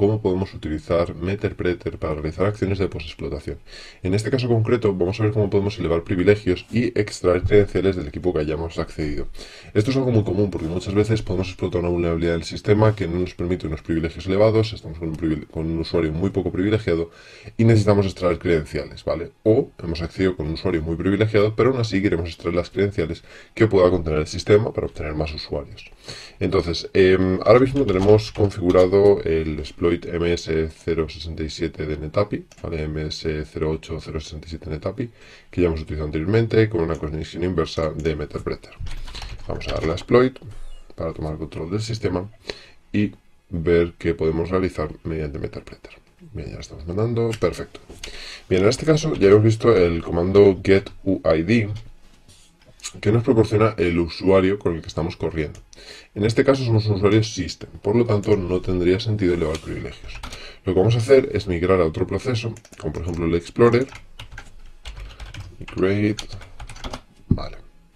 cómo podemos utilizar Meterpreter para realizar acciones de postexplotación. En este caso concreto vamos a ver cómo podemos elevar privilegios y extraer credenciales del equipo que hayamos accedido. Esto es algo muy común porque muchas veces podemos explotar una vulnerabilidad del sistema que no nos permite unos privilegios elevados, estamos con un usuario muy poco privilegiado y necesitamos extraer credenciales, ¿vale? O hemos accedido con un usuario muy privilegiado, pero aún así queremos extraer las credenciales que pueda contener el sistema para obtener más usuarios. Entonces, ahora mismo tenemos configurado el exploit MS067 de NetAPI, ¿vale? MS08067 NetAPI, que ya hemos utilizado anteriormente con una conexión inversa de Meterpreter. Vamos a darle a exploit para tomar control del sistema y ver qué podemos realizar mediante Meterpreter. Bien, ya estamos mandando, perfecto. Bien, en este caso ya hemos visto el comando getUID, que nos proporciona el usuario con el que estamos corriendo. En este caso somos un usuario system, por lo tanto no tendría sentido elevar privilegios. Lo que vamos a hacer es migrar a otro proceso, como por ejemplo el Explorer, migrate, vale.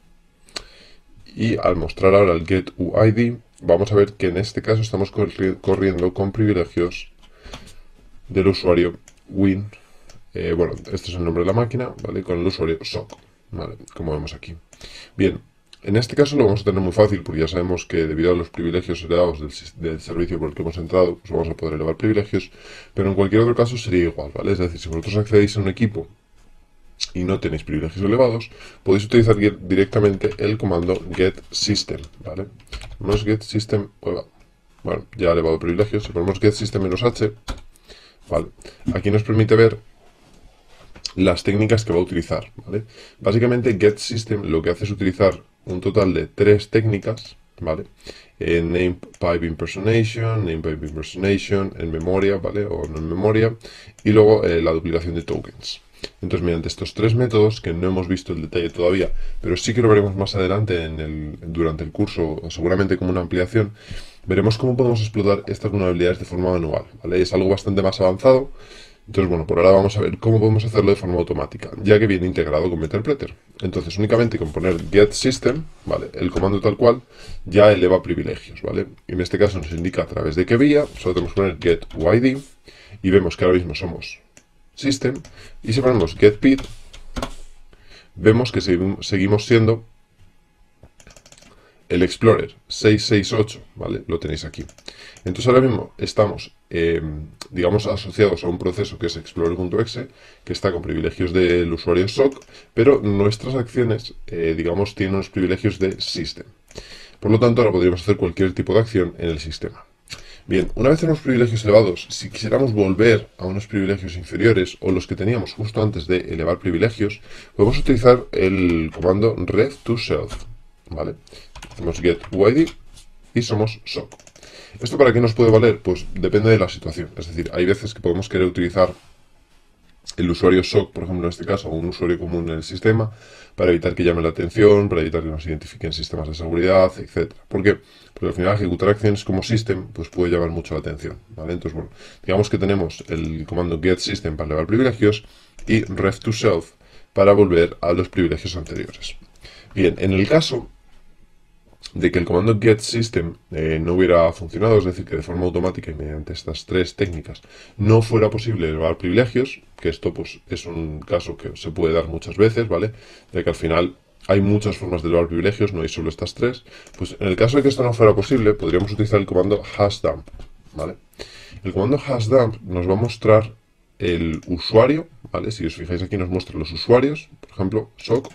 Y al mostrar ahora el getUID, vamos a ver que en este caso estamos corriendo con privilegios del usuario win, bueno, este es el nombre de la máquina, ¿vale? Con el usuario sock, ¿vale? Como vemos aquí. Bien, en este caso lo vamos a tener muy fácil porque ya sabemos que debido a los privilegios heredados del servicio por el que hemos entrado, pues vamos a poder elevar privilegios, pero en cualquier otro caso sería igual, ¿vale? Es decir, si vosotros accedéis a un equipo y no tenéis privilegios elevados, podéis utilizar directamente el comando getSystem, ¿vale? Ponemos getSystem, bueno, ya ha elevado privilegios, si ponemos getSystem-h, ¿vale? Aquí nos permite ver las técnicas que va a utilizar, ¿vale? Básicamente getSystem lo que hace es utilizar un total de 3 técnicas, ¿vale? Name pipe impersonation, en memoria, ¿vale? O no en memoria, y luego la duplicación de tokens. Entonces, mediante estos 3 métodos, que no hemos visto el detalle todavía, pero sí que lo veremos más adelante durante el curso, seguramente como una ampliación, veremos cómo podemos explotar estas vulnerabilidades de forma manual, ¿vale? Es algo bastante más avanzado. Entonces, bueno, por ahora vamos a ver cómo podemos hacerlo de forma automática, ya que viene integrado con Meterpreter. Entonces, únicamente con poner getSystem, ¿vale? El comando tal cual ya eleva privilegios, ¿vale? Y en este caso nos indica a través de qué vía, solo tenemos que poner getUID, y vemos que ahora mismo somos system, y si ponemos getPid, vemos que seguimos siendo el Explorer 668, ¿vale? Lo tenéis aquí. Entonces ahora mismo estamos, digamos, asociados a un proceso que es Explorer.exe, que está con privilegios del usuario SOC, pero nuestras acciones, digamos, tienen unos privilegios de System. Por lo tanto, ahora podríamos hacer cualquier tipo de acción en el sistema. Bien, una vez tenemos privilegios elevados, si quisiéramos volver a unos privilegios inferiores o los que teníamos justo antes de elevar privilegios, podemos utilizar el comando ref2self, ¿vale? Hacemos getUID y somos SOC. ¿Esto para qué nos puede valer? Pues depende de la situación. Es decir, hay veces que podemos querer utilizar el usuario SOC, por ejemplo, en este caso, o un usuario común en el sistema, para evitar que llame la atención, para evitar que nos identifiquen sistemas de seguridad, etc. ¿Por qué? Porque al final ejecutar acciones como system pues puede llamar mucho la atención, ¿vale? Entonces, bueno, digamos que tenemos el comando getSystem para elevar privilegios y ref2self para volver a los privilegios anteriores. Bien, en el caso de que el comando getSystem no hubiera funcionado, es decir, que de forma automática y mediante estas 3 técnicas no fuera posible elevar privilegios, que esto pues es un caso que se puede dar muchas veces, ¿vale? Ya que al final hay muchas formas de elevar privilegios, no hay solo estas 3, pues en el caso de que esto no fuera posible, podríamos utilizar el comando hashdump, ¿vale? El comando hashdump nos va a mostrar el usuario, ¿vale? Si os fijáis aquí nos muestra los usuarios, por ejemplo, SOC,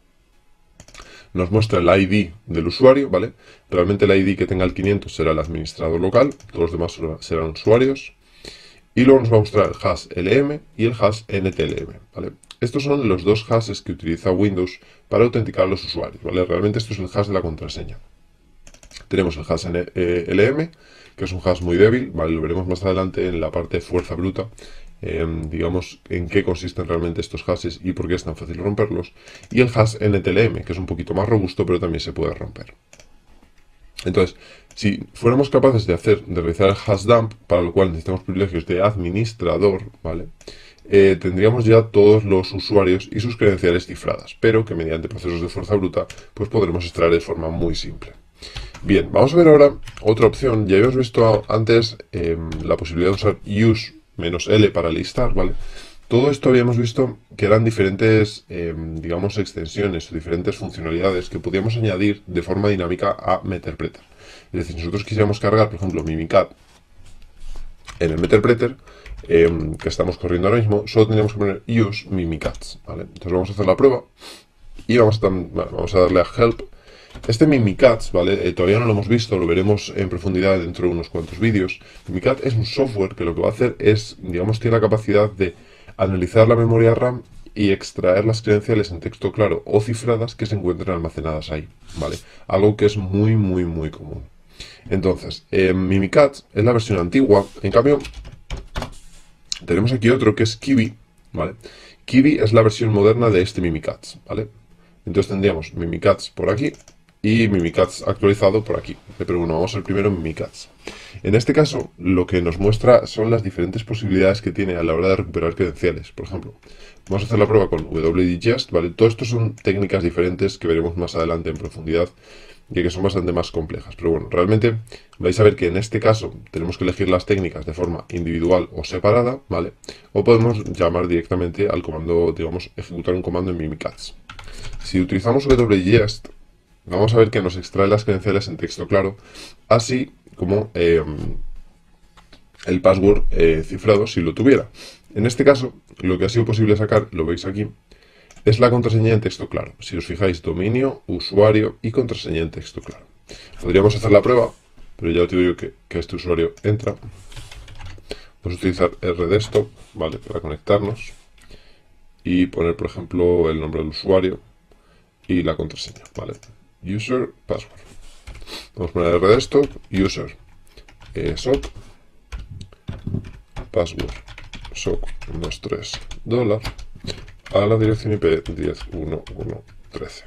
nos muestra el ID del usuario, ¿vale? Realmente el ID que tenga el 500 será el administrador local, todos los demás serán usuarios. Y luego nos va a mostrar el hash LM y el hash NTLM, ¿vale? Estos son los 2 hashes que utiliza Windows para autenticar a los usuarios, ¿vale? Realmente esto es el hash de la contraseña. Tenemos el hash LM, que es un hash muy débil, ¿vale? Lo veremos más adelante en la parte de fuerza bruta, digamos, en qué consisten realmente estos hashes y por qué es tan fácil romperlos. Y el hash NTLM, que es un poquito más robusto, pero también se puede romper. Entonces, si fuéramos capaces de realizar el hashdump, para lo cual necesitamos privilegios de administrador, ¿vale? Tendríamos ya todos los usuarios y sus credenciales cifradas, pero que mediante procesos de fuerza bruta, pues podremos extraer de forma muy simple. Bien, vamos a ver ahora otra opción. Ya habíamos visto antes la posibilidad de usar use-l para listar, ¿vale? Todo esto habíamos visto que eran diferentes, digamos, extensiones o diferentes funcionalidades que podíamos añadir de forma dinámica a Meterpreter. Es decir, si nosotros quisiéramos cargar, por ejemplo, Mimikatz en el Meterpreter, que estamos corriendo ahora mismo, solo tendríamos que poner use Mimikatz, ¿vale? Entonces vamos a hacer la prueba y vamos a darle a help. Este Mimikatz, ¿vale? Todavía no lo hemos visto, lo veremos en profundidad dentro de unos cuantos vídeos. Mimikatz es un software que lo que va a hacer es, digamos, tiene la capacidad de analizar la memoria RAM y extraer las credenciales en texto claro o cifradas que se encuentran almacenadas ahí, ¿vale? Algo que es muy, muy, muy común. Entonces, Mimikatz es la versión antigua. En cambio, tenemos aquí otro que es Kiwi, ¿vale? Kiwi es la versión moderna de este Mimikatz, ¿vale? Entonces tendríamos Mimikatz por aquí y Mimikatz actualizado por aquí. Pero bueno, vamos al primero Mimikatz. En este caso, lo que nos muestra son las diferentes posibilidades que tiene a la hora de recuperar credenciales. Por ejemplo, vamos a hacer la prueba con wdigest, ¿vale? Todo esto son técnicas diferentes que veremos más adelante en profundidad y que son bastante más complejas. Pero bueno, realmente vais a ver que en este caso tenemos que elegir las técnicas de forma individual o separada, ¿vale? O podemos llamar directamente al comando, digamos, ejecutar un comando en Mimikatz. Si utilizamos wdigest, vamos a ver que nos extrae las credenciales en texto claro, así como el password cifrado si lo tuviera. En este caso, lo que ha sido posible sacar, lo veis aquí, es la contraseña en texto claro. Si os fijáis, dominio, usuario y contraseña en texto claro. Podríamos hacer la prueba, pero ya os digo yo que este usuario entra. Vamos a utilizar rdesktop, ¿vale? Para conectarnos y poner, por ejemplo, el nombre del usuario y la contraseña, ¿vale? User, password. Vamos a poner rdesktop, user, soc, password, soc, 123 $, a la dirección IP 10.1.1.13.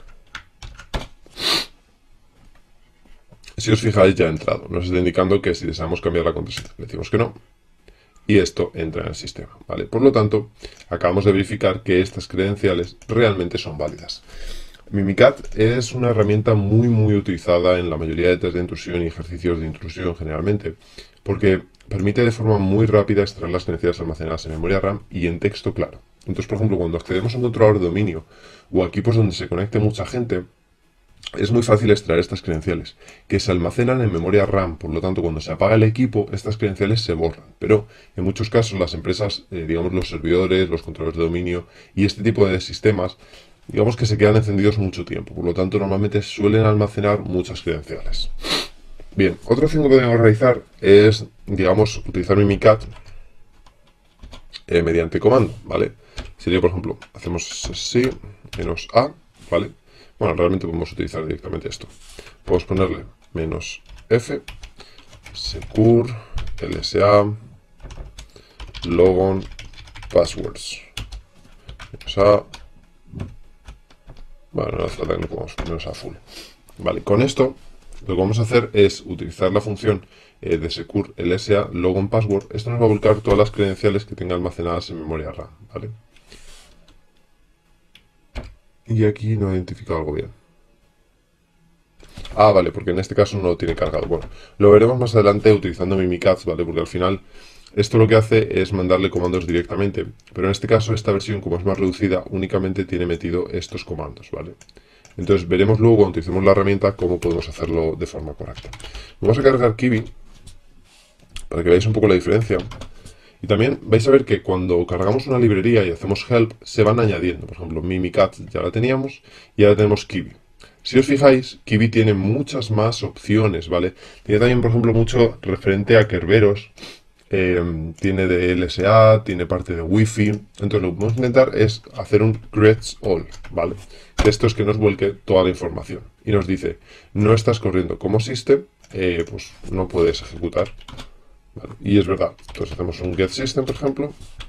Si os fijáis, ya ha entrado. Nos está indicando que si deseamos cambiar la contraseña, le decimos que no. Y esto entra en el sistema, ¿vale? Por lo tanto, acabamos de verificar que estas credenciales realmente son válidas. Mimikatz es una herramienta muy, muy utilizada en la mayoría de test de intrusión y ejercicios de intrusión generalmente, porque permite de forma muy rápida extraer las credenciales almacenadas en memoria RAM y en texto claro. Entonces, por ejemplo, cuando accedemos a un controlador de dominio o a equipos donde se conecte mucha gente, es muy fácil extraer estas credenciales, que se almacenan en memoria RAM. Por lo tanto, cuando se apaga el equipo, estas credenciales se borran. Pero en muchos casos las empresas, digamos los servidores, los controladores de dominio y este tipo de sistemas, digamos que se quedan encendidos mucho tiempo. Por lo tanto, normalmente suelen almacenar muchas credenciales. Bien, otra opción que podemos realizar es, digamos, utilizar Mimikatz mediante comando, ¿vale? Sería, por ejemplo, hacemos así, -a, ¿vale? Bueno, realmente podemos utilizar directamente esto. Podemos ponerle -f, secure, lsa, logon, passwords. -a, bueno, no hace falta que no pongamos -a full. Vale, con esto lo que vamos a hacer es utilizar la función de secure lsa logon password. Esto nos va a volcar todas las credenciales que tenga almacenadas en memoria RAM, ¿vale? Y aquí no he identificado algo bien. Ah, vale, porque en este caso no lo tiene cargado. Bueno, lo veremos más adelante utilizando Mimikatz, ¿vale? Porque al final esto lo que hace es mandarle comandos directamente. Pero en este caso esta versión, como es más reducida, únicamente tiene metido estos comandos, ¿vale? Entonces veremos luego cuando utilicemos la herramienta cómo podemos hacerlo de forma correcta. Vamos a cargar Kiwi para que veáis un poco la diferencia. Y también vais a ver que cuando cargamos una librería y hacemos help, se van añadiendo. Por ejemplo, Mimikatz ya la teníamos y ahora tenemos Kiwi. Si os fijáis, Kiwi tiene muchas más opciones, ¿vale? Tiene también, por ejemplo, mucho referente a Kerberos. Tiene de LSA, tiene parte de Wi-Fi. Entonces lo que vamos a intentar es hacer un creates all, ¿vale? Esto es que nos vuelque toda la información. Y nos dice, no estás corriendo como system, pues no puedes ejecutar. Vale, y es verdad. Entonces hacemos un get system, por ejemplo.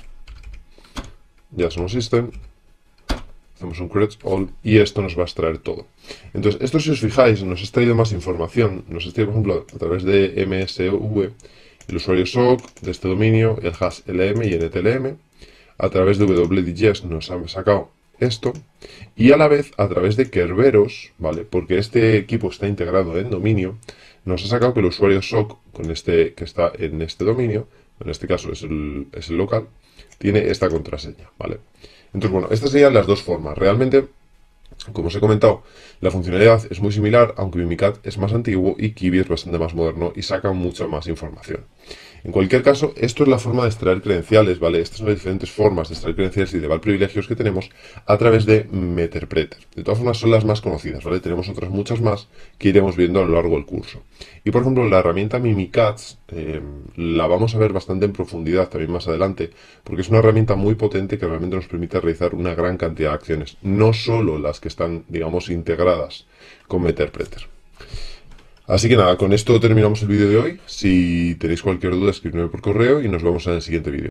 Ya somos system. Hacemos un create all y esto nos va a extraer todo. Entonces, esto si os fijáis, nos ha extraído más información. Nos ha extraído, por ejemplo, a través de MSV, el usuario SOC, de este dominio, el hash LM y NTLM. A través de wdigest nos ha sacado esto, y a la vez a través de Kerberos, ¿vale? Porque este equipo está integrado en dominio, nos ha sacado que el usuario SOC con este, que está en este dominio, en este caso es el local, tiene esta contraseña, ¿vale? Entonces, bueno, estas serían las dos formas. Realmente, como os he comentado, la funcionalidad es muy similar, aunque Mimikat es más antiguo y Kiwi es bastante más moderno y saca mucha más información. En cualquier caso, esto es la forma de extraer credenciales, ¿vale? Estas son las diferentes formas de extraer credenciales y de val privilegios que tenemos a través de Meterpreter. De todas formas, son las más conocidas, ¿vale? Tenemos otras muchas más que iremos viendo a lo largo del curso. Y por ejemplo, la herramienta Mimikatz la vamos a ver bastante en profundidad también más adelante, porque es una herramienta muy potente que realmente nos permite realizar una gran cantidad de acciones, no solo las que están, digamos, integradas con Meterpreter. Así que nada, con esto terminamos el vídeo de hoy. Si tenéis cualquier duda, escribidme por correo y nos vemos en el siguiente vídeo.